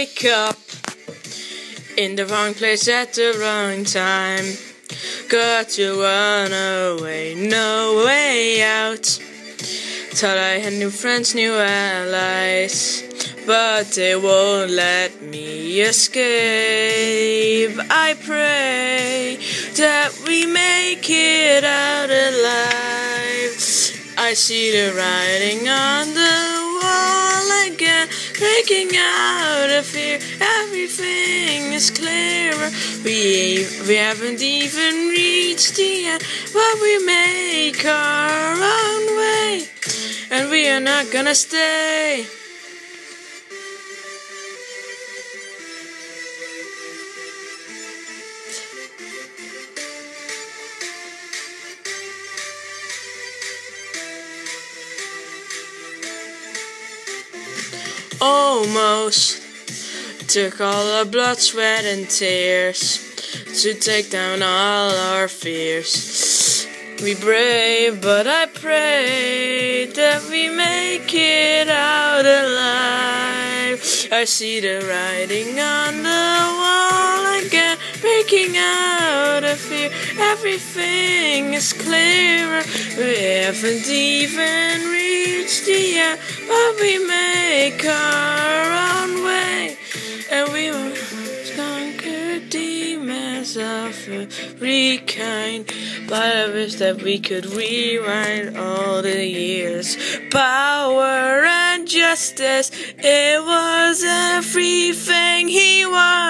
wake up in the wrong place at the wrong time. Got to run away, no way out. Thought I had new friends, new allies, but they won't let me escape. I pray that we make it out alive. I see the writing on the wall again, breaking out of fear. Everything is clearer. We haven't even reached the end, but we make our own way, and we are not gonna stay. Almost took all our blood, sweat and tears to take down all our fears. We brave, but I pray that we make it out alive. I see the writing on the wall again, breaking out of fear. Everything is clearer. We haven't even reached the end, but we make our own way, and we will conquer demons of every kind. But I wish that we could rewind all the years. Power and justice, it was everything he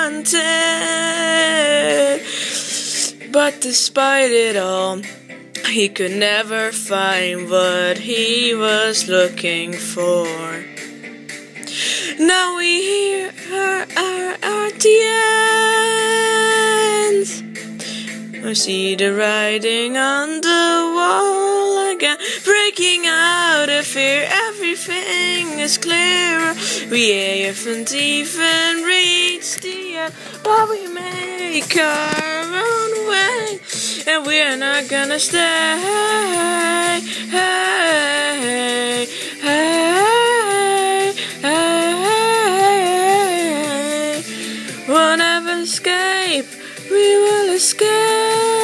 wanted. But despite it all, he could never find what he was looking for. Now we hear the end. I see the writing on the wall again, breaking out of fear. Everything is clearer. We haven't even reached the end, but we make our own way, and we're not gonna stay. Hey, hey, hey. We'll never escape. We will escape.